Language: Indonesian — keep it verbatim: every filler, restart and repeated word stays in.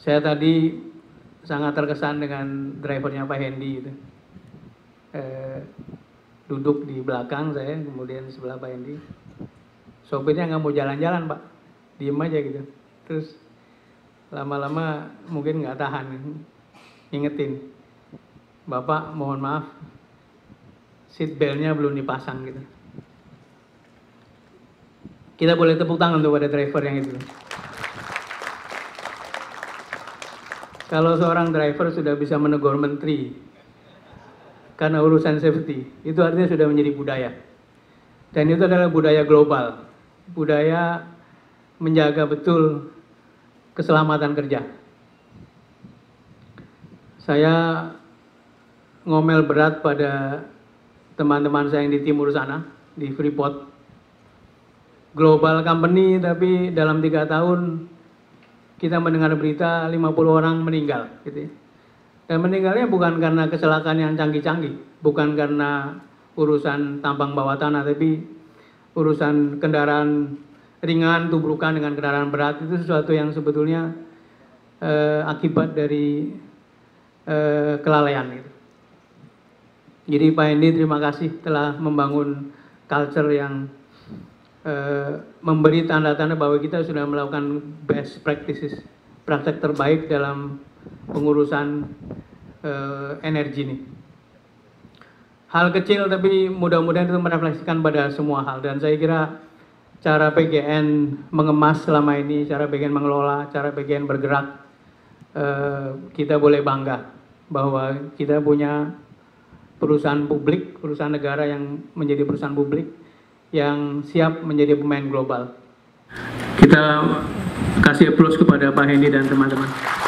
Saya tadi sangat terkesan dengan drivernya Pak Hendy itu. Eh, duduk di belakang saya, kemudian sebelah Pak Hendy. Sopirnya nggak mau jalan-jalan Pak, diem aja gitu. Terus lama-lama mungkin nggak tahan, ingetin, Bapak mohon maaf, seat belt-nya belum dipasang gitu. Kita boleh tepuk tangan untuk pada driver yang itu. Kalau seorang driver sudah bisa menegur menteri karena urusan safety, itu artinya sudah menjadi budaya. Dan itu adalah budaya global, budaya menjaga betul keselamatan kerja. Saya ngomel berat pada teman-teman saya yang di timur sana, di Freeport. Global company, tapi dalam tiga tahun kita mendengar berita lima puluh orang meninggal. Gitu ya. Dan meninggalnya bukan karena kecelakaan yang canggih-canggih, bukan karena urusan tambang bawah tanah, tapi urusan kendaraan ringan, tubrukan dengan kendaraan berat. Itu sesuatu yang sebetulnya eh, akibat dari eh, kelalaian. Gitu. Jadi Pak Hendy terima kasih telah membangun culture yang Uh, memberi tanda-tanda bahwa kita sudah melakukan best practices, praktek terbaik dalam pengurusan uh, energi ini. Hal kecil tapi mudah-mudahan itu merefleksikan pada semua hal, dan saya kira cara P G N mengemas selama ini, cara P G N mengelola, cara P G N bergerak, uh, kita boleh bangga bahwa kita punya perusahaan publik, perusahaan negara yang menjadi perusahaan publik yang siap menjadi pemain global. Kita kasih aplaus kepada Pak Hendy dan teman-teman.